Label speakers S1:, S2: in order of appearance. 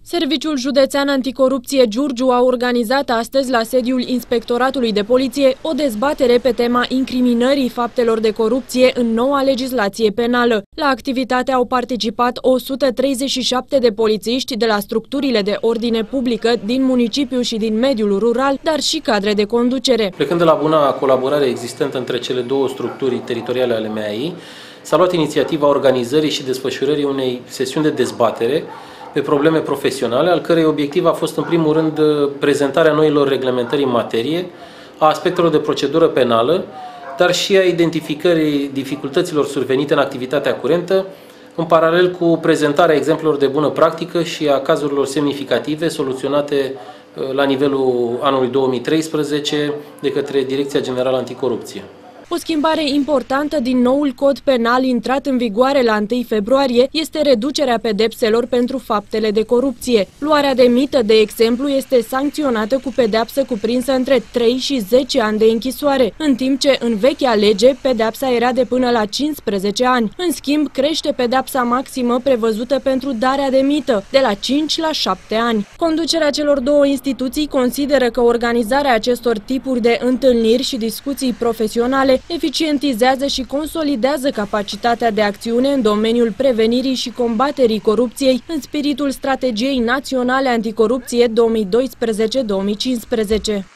S1: Serviciul Județean Anticorupție Giurgiu a organizat astăzi la sediul Inspectoratului de Poliție o dezbatere pe tema incriminării faptelor de corupție în noua legislație penală. La activitate au participat 137 de polițiști de la structurile de ordine publică din municipiu și din mediul rural, dar și cadre de conducere.
S2: Plecând de la buna colaborare existentă între cele două structuri teritoriale ale MAI, s-a luat inițiativa organizării și desfășurării unei sesiuni de dezbatere pe probleme profesionale, al cărei obiectiv a fost în primul rând prezentarea noilor reglementări în materie, a aspectelor de procedură penală, dar și a identificării dificultăților survenite în activitatea curentă, în paralel cu prezentarea exemplelor de bună practică și a cazurilor semnificative soluționate la nivelul anului 2013 de către Direcția Generală Anticorupție.
S1: O schimbare importantă din noul cod penal intrat în vigoare la 1 februarie este reducerea pedepselor pentru faptele de corupție. Luarea de mită, de exemplu, este sancționată cu pedeapsă cuprinsă între 3 și 10 ani de închisoare, în timp ce în vechea lege pedeapsa era de până la 15 ani. În schimb, crește pedeapsa maximă prevăzută pentru darea de mită, de la 5 la 7 ani. Conducerea celor două instituții consideră că organizarea acestor tipuri de întâlniri și discuții profesionale eficientizează și consolidează capacitatea de acțiune în domeniul prevenirii și combaterii corupției în spiritul Strategiei Naționale Anticorupție 2012-2015.